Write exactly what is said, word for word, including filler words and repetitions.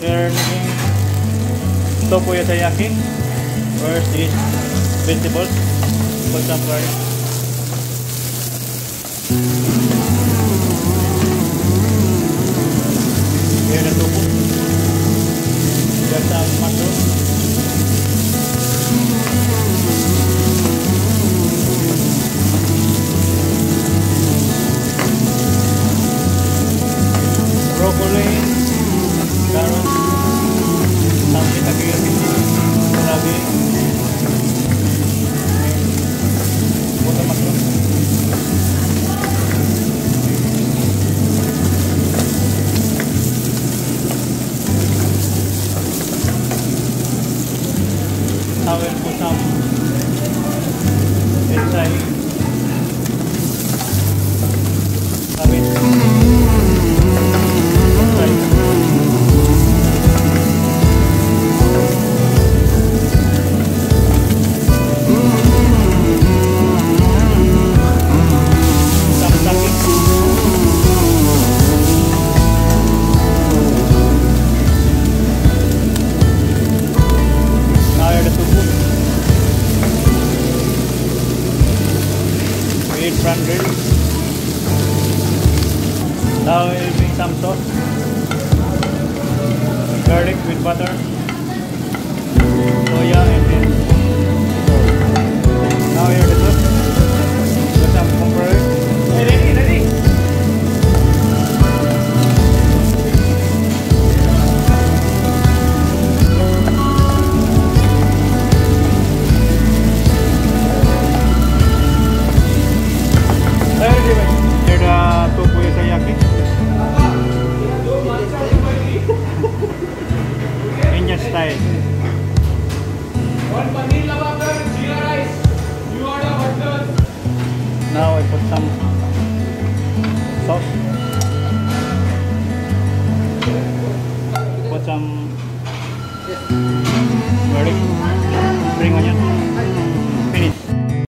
We're making tofu yaki. First is vegetables. Put some garlic. Here the tofu. There's some mushroom. Broccoli, carrot, some kitaki, kurabi, butter mushroom. Now we'll put some inside cabbage. Front grill. Now we'll bring some sauce, garlic with butter, soya, and then sauce. Now here the sauce. Put some pepper. Hey, ready, ready. Here the tofu yaki. Indian style. One vanilla water, jeera rice. You order butter. Now I put some sauce. Put some garlic, spring onion.